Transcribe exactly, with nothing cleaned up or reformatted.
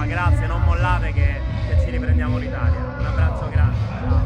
grazie, non mollate che, che ci riprendiamo l'Italia. Un abbraccio grande.